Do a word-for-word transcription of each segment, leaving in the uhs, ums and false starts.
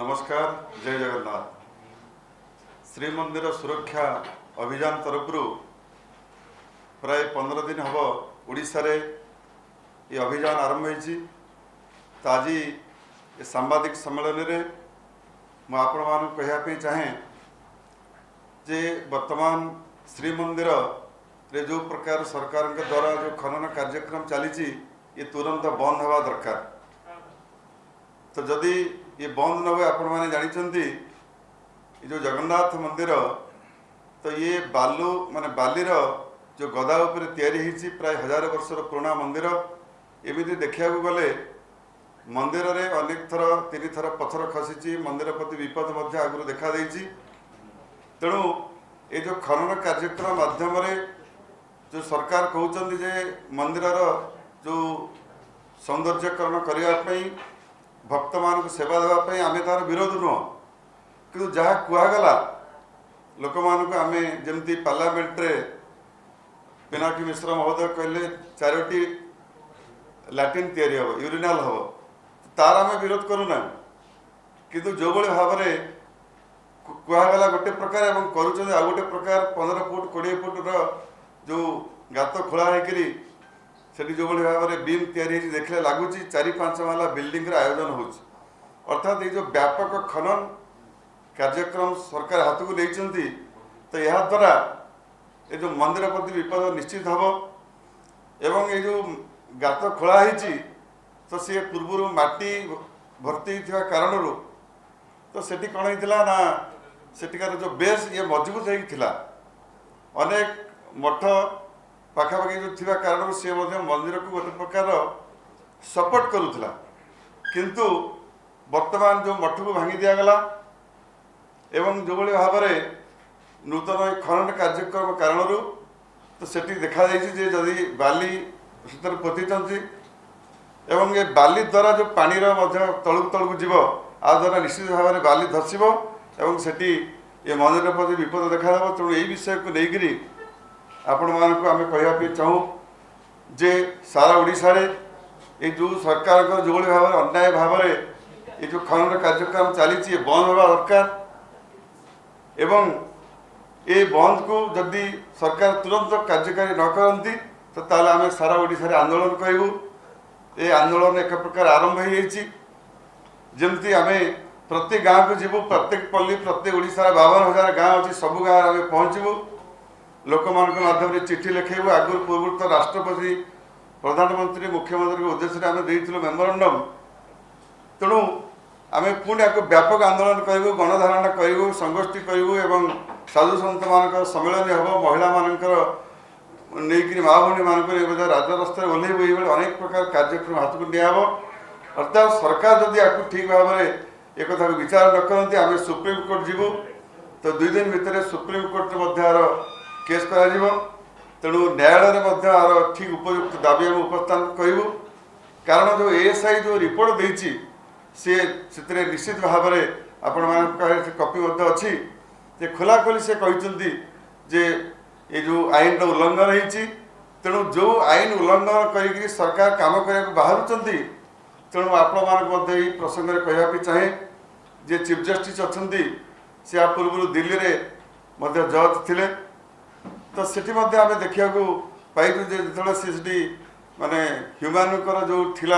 नमस्कार, जय जगन्नाथ। श्रीमंदिर सुरक्षा अभियान तरफ प्राय पंद्रह दिन हम ओडिशा रे ये अभियान आरंभ होइछि। तो आज ये सांबादिक सम्मेलन में मु आपण मान कहवाई चाहे जे वर्तमान श्रीमंदिर रे जो प्रकार सरकार के द्वारा जो खनन कार्यक्रम चली ये तुरंत बंद हवा दरकार। तो जदि ये बंद न हुए आपण मैंने जानते ये जो जगन्नाथ मंदिर तो ये बालू माने बालीर जो गदा उपर तैयारी प्राय हजार वर्षर पुराना मंदिर। एमती देखा गले मंदिर रे अनेक थर तीन थर पत्थर खसी मंदिर प्रति विपद आगुरी देखा देछि। तेणु ये जो खनन कार्यक्रम माध्यम जो सरकार कहते जे मंदिर जो सौंदर्यकरण करने भक्त मान सेवा देवाई आम तार विरोध नुह कि जहाँ कहगला लोक मानक आम जमती पार्लियामेंट रे पिनाकी मिश्र महोदय कहले चारोटी लैट्रिन तैयारी हम यूरिनाल हम तार आम विरोध करूना किंतु जो भाई भाव में कहगला गोटे प्रकार एवं करुँच आ गोटे प्रकार पंद्रह फुट कोड़े फुट जो गात खोला होकर सेठी जो भाई भाव में बीम तैयारी देखने लगुच चार पांच माला बिल्डिंग आयोजन हो अर्थात ये जो व्यापक खनन कार्यक्रम सरकार हाथ को नहीं तो यह द्वारा ये जो मंदिर प्रति विपद निश्चित हम एवं ये जो गात खोला होती तो सी पूर्व माटी भर्ती कारण तो सेठी कौन होता ना सेठिकार जो बेस ये मजबूत होता अनेक मठ पाखापाखि जो थी कारण सी मंदिर को गोटे प्रकार सपोर्ट करूला किंतु वर्तमान जो मठ को भांगी दिगला एवं जो भाई भाव में नूतन खनन कार्यक्रम कारण तो सेठी देखा जे जदि बाली सतरे पोती एवं ये बाली द्वारा जो पानी तलू तलू जीव आ द्वारा निश्चित भाव में बाली धसब एवं सेठी ये मंदिर प्रति विपद देखा तेणु यही विषय को लेकर आपण मानक आम कहवाई चाहूँ जे सारा ओडिशा रे ये जो सरकार को जो भाव में अन्याय भाव में ये जो खनन कार्यक्रम चली बंद होगा दरकार एवं ये बंद को जदि सरकार तुरंत कार्यकारी न करती तो ताले आम सारा ओडिशा रे आंदोलन करूँ। ये आंदोलन एक प्रकार आरंभ हो जमती आम प्रत्येक गाँव को जीवु प्रत्येक पल्ली प्रत्येक ओडिशा बावन हजार गाँव अच्छी सबू गाँव आम पहुँचबू लोक माध्यम चिठी लिखेबू आगुरी पूर्व तो राष्ट्रपति प्रधानमंत्री मुख्यमंत्री उद्देश्य आम देलु मेमोरांडम तेणु आम पुणी आपको व्यापक आंदोलन करूँ गणधारणा करूँ संगोष्ठी करूँ एवं साधु सन्त मान सम्मेलन हम महिला मानकर नहीं माँ भौणी मानक राजरास्तार ओह्लैबू ये अनेक प्रकार कार्यक्रम हाथ को निया अर्थात सरकार जदि आपको ठीक भाव में एक कथा विचार न करती आम सुप्रीम कोर्ट जीवु तो दुई दिन भितर सुप्रीम कोर्ट आर केस करा तेणु न्यायालय आर ठीक उपयुक्त दाबी आम उपस्थान करूँ कारण जो एएसआई जो रिपोर्ट देती सी से निश्चित भाव में आपण मान कॉपी अच्छी जे खोलाखोली से कहते जे ये जो आईन उल्लंघन होती तेणु जो आईन उल्लंघन कर सरकार काम करने को बाहर तेणु आपण मान प्रसंग में कहवाई चाहे जे चीफ जस्टिस अच्छा सी आ पूर्व दिल्ली में जज थे तो सेठी आम देखा पाइलु जो सी माने ह्यूमान जो थिला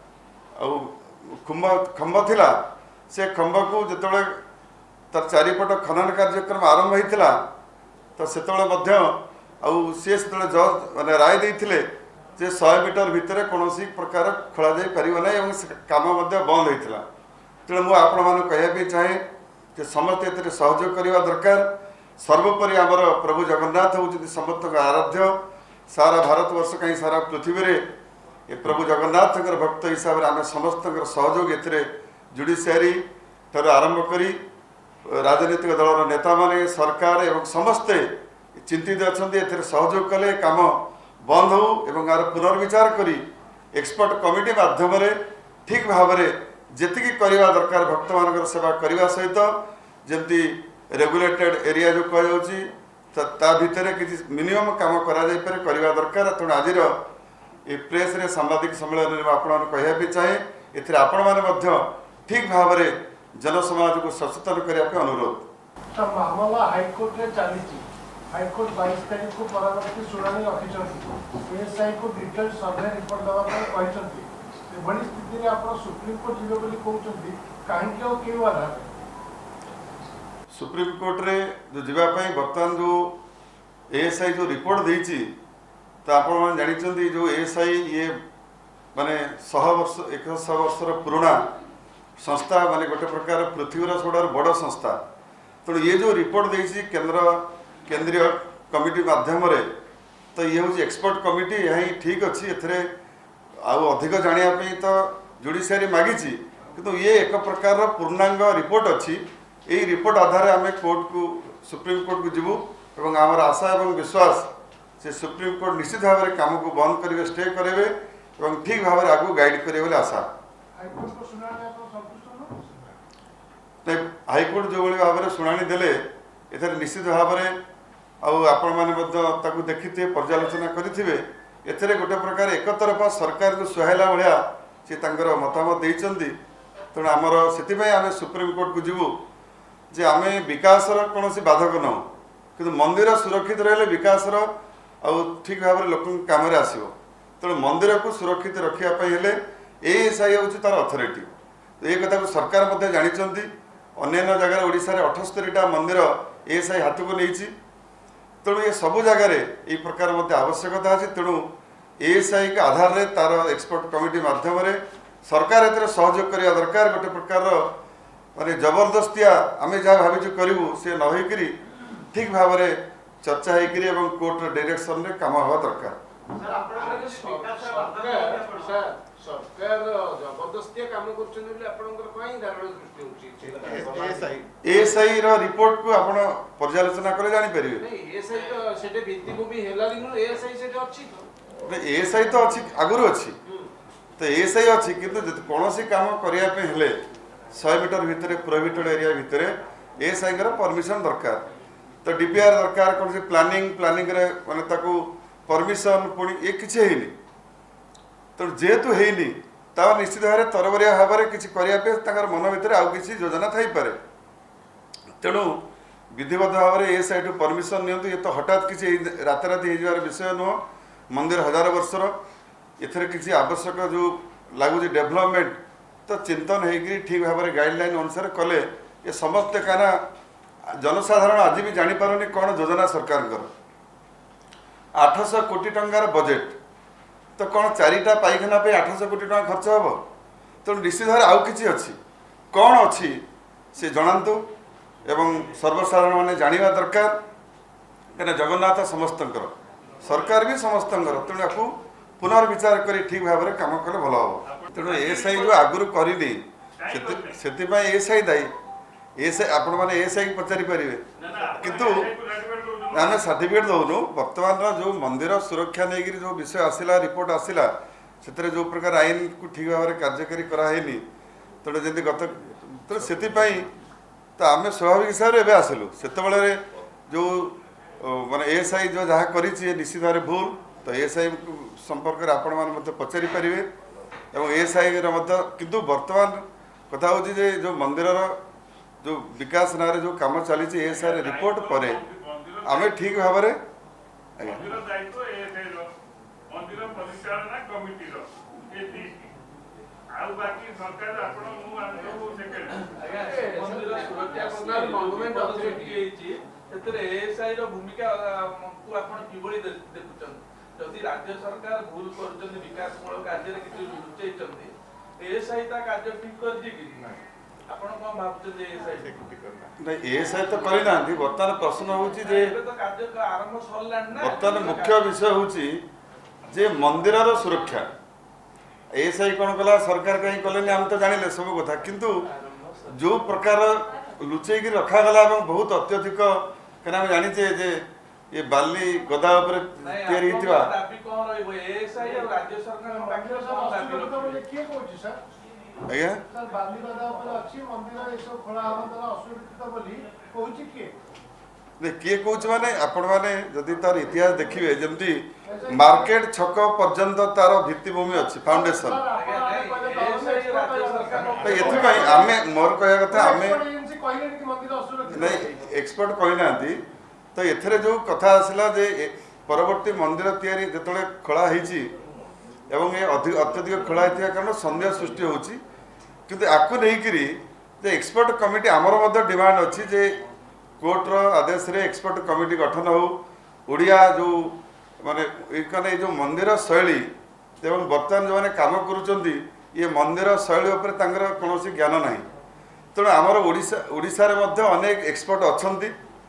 खुम्ब खम्ब थिला से खम्ब को जो तार चारिपट खनन कार्यक्रम आरंभ होता तो से सी से जज माने राय देते जे सौ मीटर भितर कौन प्रकार खोल जाना कम बंद होता तेणु मुझे आपण मान कहवाई चाहे कि समस्त ए सहयोग करने दरकार। सर्वोपरि आमर प्रभु जगन्नाथ होती समस्त आराध्य सारा भारत वर्ष कहीं सारा पृथ्वी रे ये प्रभु जगन्नाथ भक्त हिसाब से आम समस्त सहयोग ए जुडिशियरी ठार आरंभ करी राजनीतिक दलर नेता माने सरकार एवं समस्ते चिंतित अच्छा ए सहयोग कले काम बंद हो एवं यार पुनर्विचार करी एक्सपर्ट कमिटी माध्यम ठीक भाव में जेतिकी करवा दरकार भक्त मान सेवा करने सहित जमती रेगुलेटेड एरिया जो कह भितर किसी मिनिमम काम करा करने दरकार तेणु आज ये प्रेस रे सांबादिक सम्मेलन में आपण कहवाई चाहे एथिरे आपण माने मध्य ठीक भाव में जनसमाज को सचेतन करने अनुरोध। मामला हाईकोर्ट में चली हाईकोर्ट बाईस तारीख को परवर्ती शुणाणी रखिंट एएसआई को डिटेल सर्वे रिपोर्ट देवाई स्थिति आप सुप्रीम कोर्ट जी कहते कहीं क्यों आधार सुप्रीम कोर्ट रे जो जीवाई बर्तमान जो एएसआई जो रिपोर्ट देती तो आप जानते जो एएसआई ये माने शह वर्ष एक शह वर्षर पुराना संस्था माने गोटे प्रकार पृथ्वीर सबुठ बड़ संस्था तो ये जो रिपोर्ट देती केंद्र केंद्रीय कमिटी माध्यम तो ये हूँ एक्सपर्ट कमिटी यहाँ ठीक अच्छी एथरे आउ अधिक जानापी तो जुडिशियरी मागी किंतु ये एक प्रकार पूर्णांग रिपोर्ट अच्छी यही रिपोर्ट आधार आम कोर्ट को सुप्रीम कोर्ट को जीवु और आमर आशा और विश्वास से सुप्रीम कोर्ट निश्चित भाव में काम को बंद करेंगे स्टे करेंगे और ठीक भाव में आगू गाइड करेंगे आशा। हाईकोर्ट जो भाव में शुणाणी देले एथर निश्चित भाव में आपण मैंने देखी थे पर्यालोचना करेंगे एथरे गोटे प्रकार एक तरफा सरकार को सुहाइला भाया सी मतामत देते तेणु आमर से आम सुप्रीम कोर्ट को जीवु जे आम विकास कौन बाधक नौ कि मंदिर सुरक्षित रहे विकास ठीक भाव में लोक कम आसो तेणु मंदिर को सुरक्षित रखापी एएसआई हूँ तार अथॉरिटी तो ये कथा को सरकार जानते अन्य जगह ओडिशा रे अठस्तरीटा मंदिर एएसआई हाथ को नहीं तेणु ये सबू जगार ये प्रकार मध्य आवश्यकता अच्छी तेणु एएसआई के आधार रे तार एक्सपर्ट कमिटी माध्यम सरकार ए सहयोग करने दरकार गोटे प्रकार माने जबरदस्तिया आम जहाँ भावी करूँ सी न होकर ठीक भाव में चर्चा होकर कोर्ट डायरेक्शन रे काम हवा दरकार। एएसआई रो रिपोर्ट को आपण पर्यालोचना करे जानि परिबे एएसआई तो सेटे भित्तिभूमि हेला दिनु एएसआई सेटे अछि तो एएसआई तो अछि आगुरु अछि तो एएसआई अछि किंतु कोनोसी काम करिया पे हेले सौ मीटर भितरे प्रोहिबिटेड एरिया भितरे एएसआई कर परमिशन दरकार तो डीपीआर दरकार कोनसी प्लानिंग प्लानिंग रे माने ताकू परमिशन पुणी ये किसी हैनी तो जेहेतु हैनी ता निश्चित भाव में तरबरिया भाव में किसी करने मन भितर आउ किसी योजना थी पारे तेणु विधिवत भाव में एएसआई टू परमिशन नियंतु ये तो हठात किसी राताराति हो विषय नुह मंदिर हजार वर्षर एथरे किसी आवश्यक जो लगुच डेभलपमेंट तो चिंतन होगी ठीक भाव में गाइडलाइन अनुसार कले ये समस्ते क्या जनसाधारण आज भी जापारे कौन योजना सरकार आठश कोटी टंकार बजेट तो कौन चारिटा पाइखाना पे आठश कोटी टका खर्च हम तेणु निश्चित भाव आउ कि अच्छी कौन अच्छी से जनातु एवं सर्वसाधारण मैंने जाना दरकार कहीं जगन्नाथ समस्त सरकार भी समस्त तेणु या पुनर्विचार कर ठीक भाव में कम कले भल हम तेणु एएसआई जो आगुरी करनी से एएसआई दायी एएसआई आपण मैंने एएसआई की पचारि पारे किंतु आम सर्टिफिकेट दौनु बर्तमान जो मंदिर सुरक्षा नहीं जो विषय आसला रिपोर्ट आसला से जो प्रकार आईन को ठीक भाव में कार्यकारी करानी तेणु जमी गत तो से तो आम स्वाभाविक हिसाब से आसलु से जो माने एएसआई जो जहाँ करी निश्चित भाव में भूल तो एएसआई संपर्क में आपण मैंने पचारि पारे और एएसआई किंतु बर्तमान कथा हूँ जो मंदिर जो विकास ना जो काम चली एएसआई रिपोर्ट पर आमे ठीक भाव में भूमिका जदि राज्य सरकार भूल कर विकासमूलक कार्य लुचेई एएसआई कार्य ठीक कर एएसआई तो करना बर्तमान प्रश्न हूँ बर्तमान मुख्य विषय हूँ जे मंदिर सुरक्षा एएसआई कौन कला सरकार कहीं कले आम तो जानिले सब कथा किंतु जो प्रकार लुचेक रखागला बहुत अत्यधिक कहीं आम जाचे जे ये बाली गदा किए कौच माने आपण माने जदि तार इतिहास देखिए जमती मार्केट छक पर्यंत तार भित्तिभूमि अच्छी फाउंडेशन तो एथिपाई आमे मोर कहया कथा आमे एजेंसी कहले कि मंदिर असुरक्षित नहीं एक्सपर्ट कहि नांती तो एथरे जो कथा आसला जे परवर्ती मंदिर तैयारी जेतले खळा हेची एवं ये अधिक अत्यधिक खळा हेतिया कारण संदेह सृष्टि होची किंतु आकु नै करी जे एक्सपर्ट कमिटी आमर मध्य डिमांड अछि जे कोर्ट रो आदेश रे एक्सपर्ट कमिटी गठन हो ओडिया जो माने एकने जो मंदिर शैली एवं वर्तमान जो माने काम करूचंदी ये मंदिर शैली ऊपर तांगर कोनोसी ज्ञान नाही तेणु आमर ओडिशा ओडिशा रे मध्य अनेक एक्सपर्ट अछंती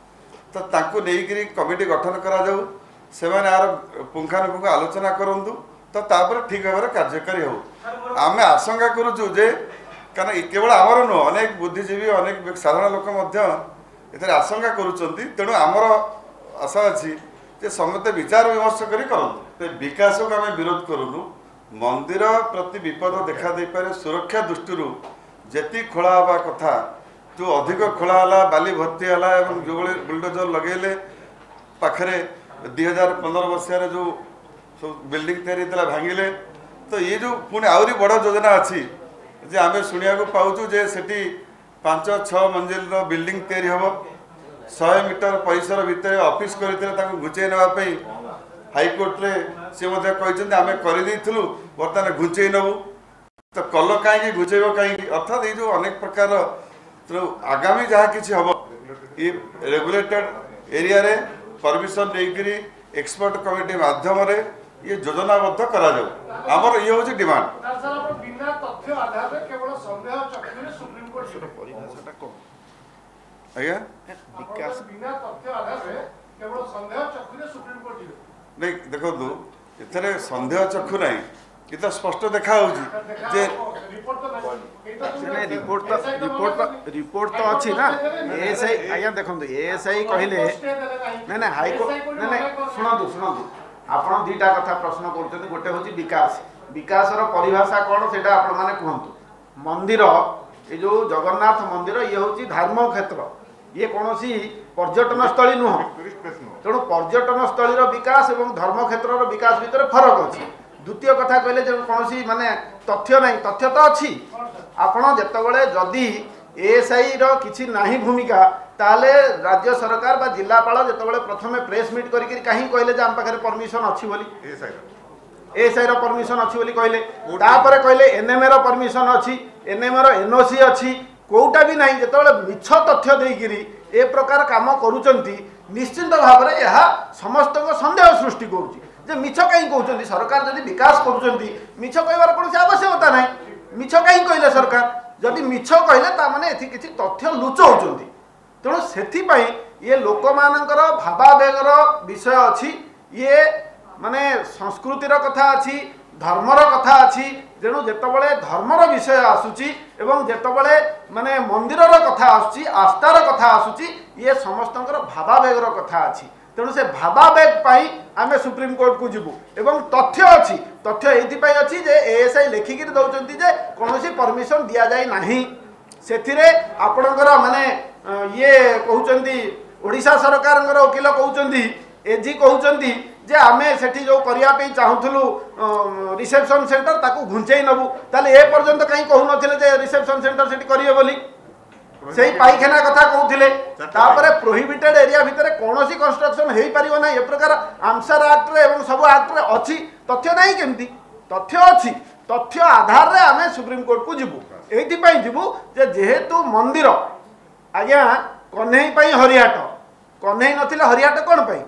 तो तांको नेइकरी कमिटी गठन करा जाऊ सेमाने आर पुंखानुपुंख आलोचना करंतु तो तापर ठीक भाव कार्यकारी हो आमे आशंका करूचु जे कारण केवल आमर नु अनेक बुद्धिजीवी अनेक साधारण लोक मध्य एथरे आशंका करूचंती तेणु आमर आशा अछि जे समते विचार विमर्श करी करंतु विकास को आमे विरोध करूनु मंदिर प्रति विपद देखा दे पारे सुरक्षा दृष्टि जेती खोला हवा कथा जो अधिक खोला हला बाली भर्ती हला एवं जो बुलडोजर लगेले पाखरे दुई हजार पंद्रह मसीह जो बिल्डिंग तैयारी होता भांगिले तो ये जो पुणी आहरी बड़ योजना अच्छी जे आम शुणा पाचु जे सेठी पांच छः मंजिल बिल्डिंग तैयारी हम सौ मीटर परिसर भितर ऑफिस करते घुंचे नापी हाईकोर्ट रे सी कहते आम कर बर्तमान घुंचे नबू तो कल कहीं घुंचेब कहीं अर्थात ये जो अनेक प्रकार तो आगामी जहाँ किसी हम ये रेगुलेटेड एरिया रे परमिशन देकरी एक्सपर्ट कमिटी माध्यम रे ये योजनाबद्ध करा जाऊ हमर ये होची डिमांड सर आपण बिना तथ्य आधार रे केवल संदेह चक्र रे सुप्रीम कोर्ट से परिभाषाटा को आज्ञा विकास बिना तथ्य आधार रे केवल संदेह चक्र रे सुप्रीम कोर्ट जी नहीं देखो दो एथरे संदेह चक्षु नहीं ये तो स्पष्ट देखा होची जे रिपोर्ट तो नहीं नहीं रिपोर्ट तो रिपोर्ट तो रिपोर्ट तो अच्छी ना एएसआई आज्ञा देखंतु एएसआई कहले नहीं नहीं हाईकोर्ट नहीं नहीं सुनंतु सुनंतु आपण दुईटा कथा प्रश्न करछन गोटे होची विकास विकास रो परिभाषा कोन सेटा आपण माने कहंतु मंदिर ए जो जगन्नाथ मंदिर ये होची धर्म क्षेत्र ये कोनोसी पर्यटन स्थली नुह तेणु पर्यटन स्थली रो विकास एवं धर्म क्षेत्र रो विकास भीतर फरक अछि द्वितीय कथा कहले जे कोनोसी माने तथ्य नहीं तथ्य तो अच्छी आपण जेतबेले जदी एएसआई रो किछि नाही भूमिका ताले राज्य सरकार बा जिलापाल जेतबेले प्रथमे प्रेस मीट करिकि काहे कहले जे हम पाखरे परमिशन अछि बोली एएसआई एएसआई रो परमिशन अछि बोली कहले तापरे कहले एनएमए रो परमिशन अछि एनएमए रो एनओसी अछि कोउटा भी नाही जेतबेले मिछ तथ्य देइकिरी ए प्रकार काम करूचंती निश्चित भाव रे यह समस्त को संदेह सृष्टि करूची जे मिछ काई कहउचंती सरकार जदी विकास करूचंती मिछ कहबार कोनोसी आवश्यकता नाही मिछ काई कहले सरकार जदी मिछ कहले ता माने एथि किछि तथ्य लुचौचंती तेणु से ये लोक मानकर भावावेगर विषय अच्छी ये माने संस्कृतिर कथा अच्छी धर्मर कथा अच्छी तेणु जेतबेले धर्मर विषय आसुची एवं जेतबेले माने मंदिरर कथा आसुची आस्थार कथा आसुची ये समस्तंकर भावावेगर कथा अच्छी तेणु से भावावेग पाई आमे सुप्रीम कोर्ट को जीवु एवं तथ्य अच्छी तथ्य एथिपाई अच्छी जे एएसआई लेखिकी दउचंती जे कोनोसी परमिशन दिया जाय नाही सेथिरे आपणकर माने ये कहउचंती ओडिशा सरकारंकर वकील कहउचंती एजी कहउचंती जे आमे सेठी जो करिया पे चाहुथलु रिसेप्शन सेंटर ताकू घुंचेई नबु ताले ए पर्यंत कहीं कहू नथिले जे रिसेप्शन सेंटर सेठी करिए बोली सेही पाइखाना कथा कहउथिले तापरे प्रोहिबिटेड एरिया भितरे कोनोसी कंस्ट्रक्शन हेई परिबो ना ए प्रकार आंसर एक्ट रे एवं सब एक्ट रे अछि तथ्य नाही केमती तथ्य अछि तथ्य आधार रे आमे सुप्रीम कोर्ट को जीवु एथि पई जीवु जे जेहेतु मंदिर आज्ञा कन्हई पई हरियाट कन्हई नथिले हरियाट कोन पई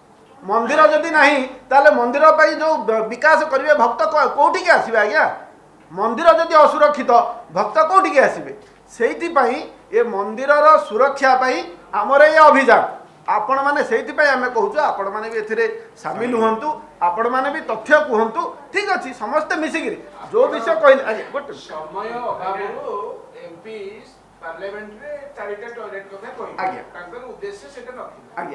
मंदिर जदि नहीं ताले मंदिर पई जो विकास करिवे भक्त कोठी के आसीबे आज्ञा मंदिर जदि असुरक्षित भक्त कोठी के आसीबे सेहिति पई ए मंदिरर सुरक्षा पई हमर ए अभियान आपण माने सेहिति पई हमें कहूछु आपण माने भी एथिरे शामिल हुंतु आपण माने भी तथ्य कहंतु ठीक अछि समस्त मिसिगिरी जो विषय कहले आज्ञा गोटे समय अभावरो एमपी पार्लियामेंट रे चारिटा टॉयलेट कथा कहि आज्ञा तांकर उद्देश्य सेटा नथि आज्ञा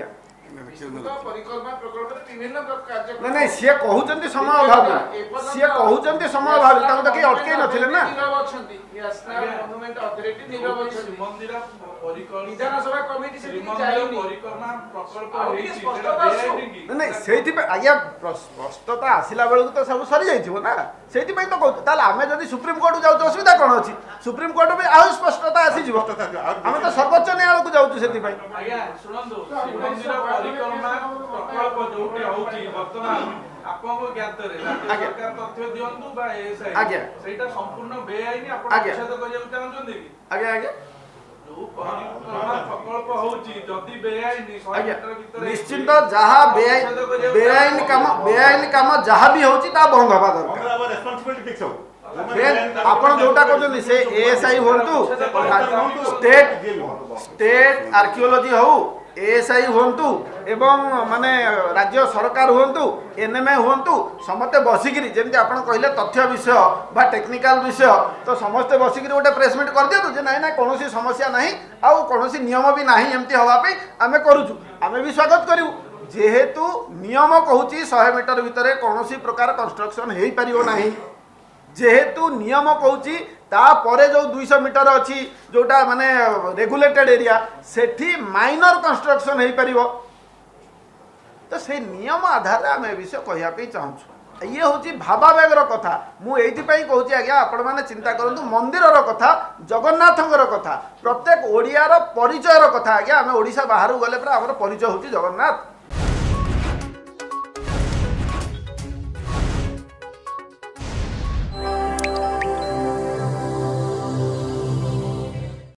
परिकल्पना प्रकल्प विभिन्न कार्य नहीं नहीं सी कहते समय अभाव सी कहते समय अभाव तक तो किए अटकई नथिले ना मनुमेंट अथॉरिटी नीरव अछंती ଶ୍ରୀମନ୍ଦିର ପରିକଳ୍ପନା विधानसभा कमिटी से ଶ୍ରୀମନ୍ଦିର जाइनी ପରିକଳ୍ପନା ପ୍ରକଳ୍ପ ଆଉ ଟିକେ ହେଇଛି ସ୍ପଷ୍ଟତା ସେଟା ଆସୁ। ବେଆଇନ କି? नहीं से आज्ञा स्पष्टता आसला बेलू तो सब सरी जाइथिबो ना से तो कहते ताल आम जब सुप्रीम कोर्ट जाऊँ असुविधा कौन अच्छी सुप्रीम कोर्ट भी आउ स्पष्टता आसीज आम तो सर्वोच्च न्यायालय को जाऊँ से ଆଜ୍ଞା ଶୁଣନ୍ତୁ ଶ୍ରୀମନ୍ଦିର ପରିକଳ୍ପନା ପ୍ରକଳ୍ପ ଯୋଉଠି ହଉଛି ବର୍ତ୍ତମାନ ଆପଣଙ୍କ ଜ୍ଞାତରେ ରାଜ୍ୟ ଆଜ୍ଞା। ସରକାର ତଥ୍ୟ ଦିଅନ୍ତୁ ବା ଏଏସଆଇ ଆଜ୍ଞା। ସେଇଟା ସମ୍ପୂର୍ଣ୍ଣ ବେଆଇନ ଆପଣ ଆଜ୍ଞା। ନିଷେଧ କରିବାକୁ ଚାହୁଁଛନ୍ତି କି आज्ञा आज्ञा ଯୋଉ ପରିକଳ୍ପନା ପ୍ରକଳ୍ପ ହଉଛି ଯଦି ବେଆଇନ ଶହେ आज्ञा ମିଟର ଭିତରେ निश्चिंत जहाँ बेआईन बेआईन काम बेआईन काम जहाँ भी होची ता बंद हवा दरकार आपण जोटा कहते से एएसआई होंतु स्टेट स्टेट आर्कियोलॉजी हो एएसआई होंतु एवं माने राज्य सरकार होंतु एनएमए होंतु समस्ते बसिकी जमी आप कहले तथ्य विषय बा टेक्निकल विषय तो समस्ते बसिकी गोटे प्रेसमिट कर दियो जे ना कौन समस्या नहीं आउ कौन नियम भी नहीं एमती हवाई आम करुचु आम भी स्वागत करूँ जेहेतु नियम कहूँ सौ मीटर भितर कौन प्रकार कंस्ट्रक्शन हो पार ना जेहेतु नियम कहूँ तापर जो दुईश मीटर अच्छी जोटा माने रेगुलेटेड एरिया सेठी माइनर कंस्ट्रक्शन हो पार तो से नियम आधार आम ए विषय कहवाई चाहूँ ये हूँ भावावेगर कथा मुझे कहूँ आज्ञा आपण मैंने चिंता करूँ मंदिर कथा जगन्नाथर कथा प्रत्येक ओडियार परिचयर कथा आज्ञा आम ओडिशा बाहर गले आम परिचय हूँ जगन्नाथ